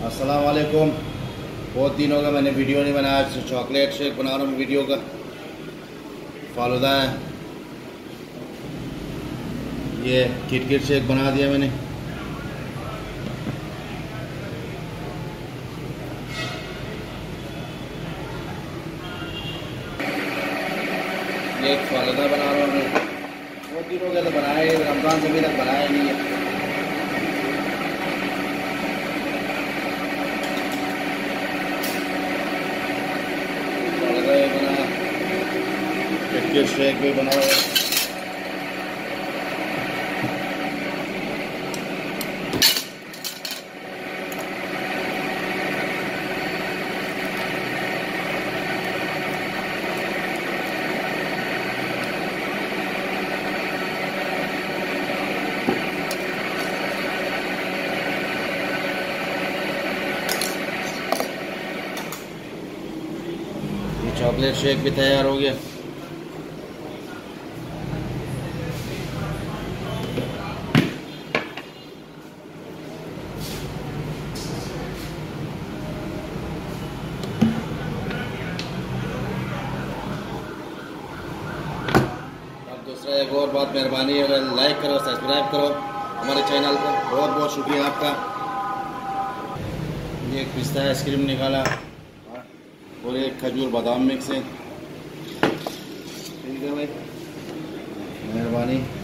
अस्सलाम वालेकुम। बहुत दिन हो गया मैंने वीडियो नहीं बनाया। आज चॉकलेट शेक बना रहा हूँ वीडियो का। फालूदा है, ये किटकिट शेक बना दिया मैंने। ये फालूदा बना रहा हूँ मैं। बहुत दिन हो गया तो बनाया, रमज़ान से अभी तक बनाया नहीं है। किटकिट शेक भी बना हुआ है। चॉकलेट शेक भी तैयार हो गया। अब दूसरा एक और बात, मेहरबानी अगर लाइक करो, सब्सक्राइब करो हमारे चैनल को। बहुत बहुत शुक्रिया आपका। ये एक पिस्ता आइसक्रीम निकाला और एक खजूर बादाम मिक्स है। ठीक है भाई, मेहरबानी।